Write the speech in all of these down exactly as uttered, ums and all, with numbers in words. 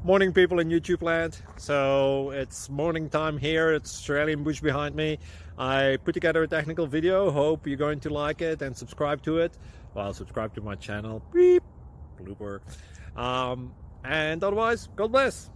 Morning, people in YouTube land. So it's morning time here. It's Australian bush behind me. I put together a technical video. Hope you're going to like it and subscribe to it. Well, subscribe to my channel. Beep. Blooper. Um, and otherwise, God bless.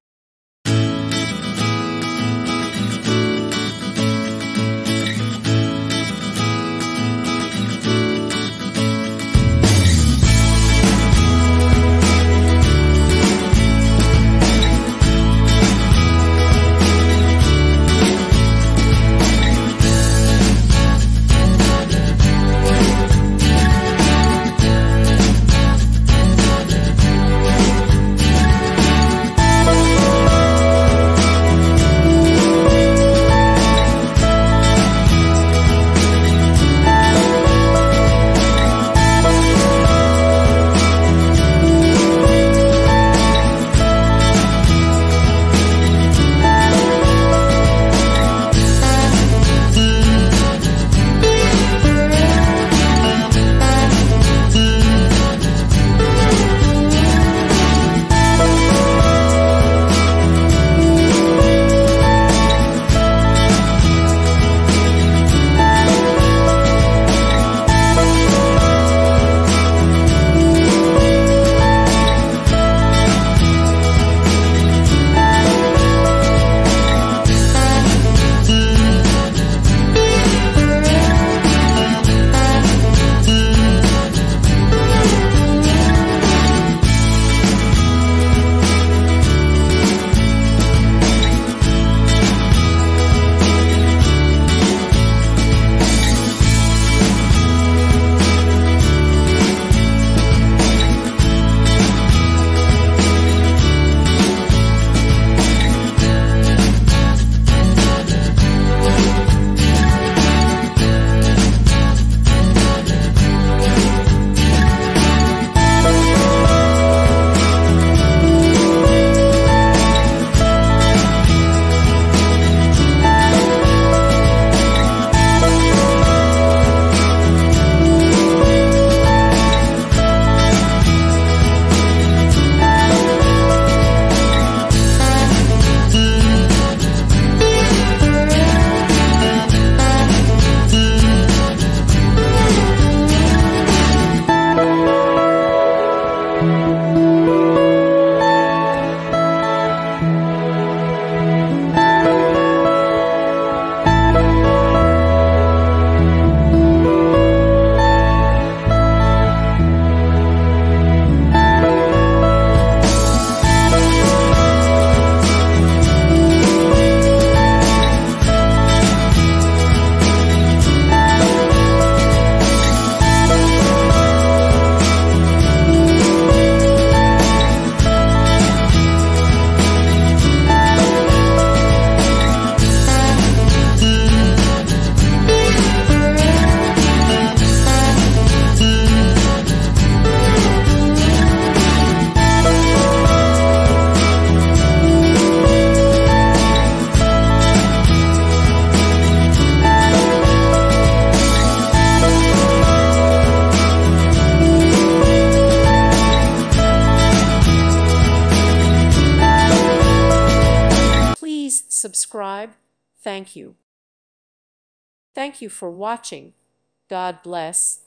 Subscribe. Thank you. Thank you for watching. God bless.